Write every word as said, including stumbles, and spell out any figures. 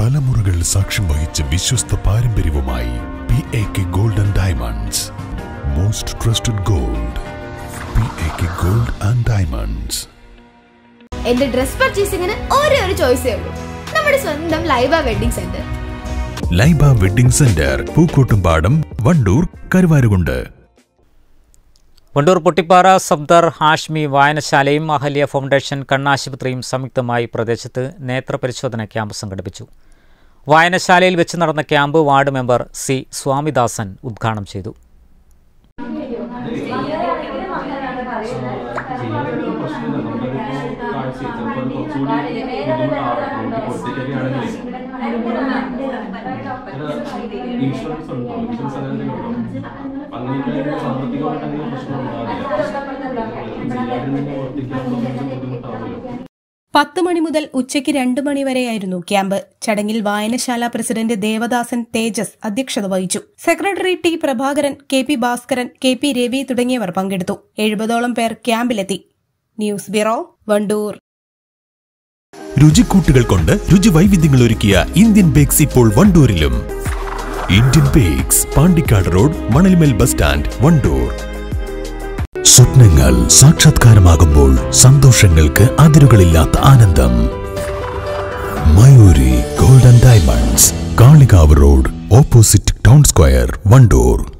തലമുറകൾ സാക്ഷ്യം വഹിച്ച വിശ്വസ്ത പാരമ്പര്യവുമായി P A K Gold and Diamonds. Most trusted gold. P A K Gold and Diamonds. എന്റെ ഡ്രസ് പർച്ചേസിംഗിന് ഒരേ ഒരു ചോയ്സേ ഉള്ളൂ, നമ്മുടെ സ്വന്തം Laiba Wedding Centre. Laiba Wedding Centre, Pookkottumpadam, Wandoor, Karuvarakundu. Wandoor Pottippara Safdar Hashmi വായനശാലയും അഹല്യ ഫൗണ്ടേഷൻ കണ്ണാശുപത്രിയും സംയുക്തമായി പ്രദേശത്ത് നേത്രപരിശോധന ക്യാമ്പ് സംഘടിപ്പിച്ചു. വായനശാലയിൽ വെച്ച് നടന്ന camp ward member C Swamidasan ഉദ്ഘാടനം ചെയ്തു. പത്ത് മണി മുതൽ ഉച്ചയ്ക്ക് രണ്ട് മണി വരെയായിരുന്നു ക്യാമ്പ്. ചടങ്ങിൽ വായനശാല പ്രസിഡന്റ് ദേവദാസൻ തേജസ് അധ്യക്ഷത വഹിച്ചു. Secretary T Prabhakaran, K P Bhaskaran, K P Ravi തുടങ്ങിയവർ പങ്കെടുത്തു. എഴുപതോളം പേർ ക്യാമ്പിലെത്തി. News bureau, Wandoor. രുചിക്കൂട്ടുകൾ കൊണ്ട് രുചി വൈവിധ്യങ്ങൾ ഒരുക്കിയ ഇന്ത്യൻ ബേക്സ് ഇപ്പോൾ വണ്ടൂരിലും. Indian Bakes, Pandikkad road, Manalmel bus stand, Wandoor. സ്വപ്നങ്ങൾ സാക്ഷാത്കാരമാകുമ്പോൾ സന്തോഷങ്ങൾക്ക് അതിരുകളില്ലാത്ത ആനന്ദം. Mayuri Gold and Diamonds, Kalikavu road, opposite town square, Wandoor.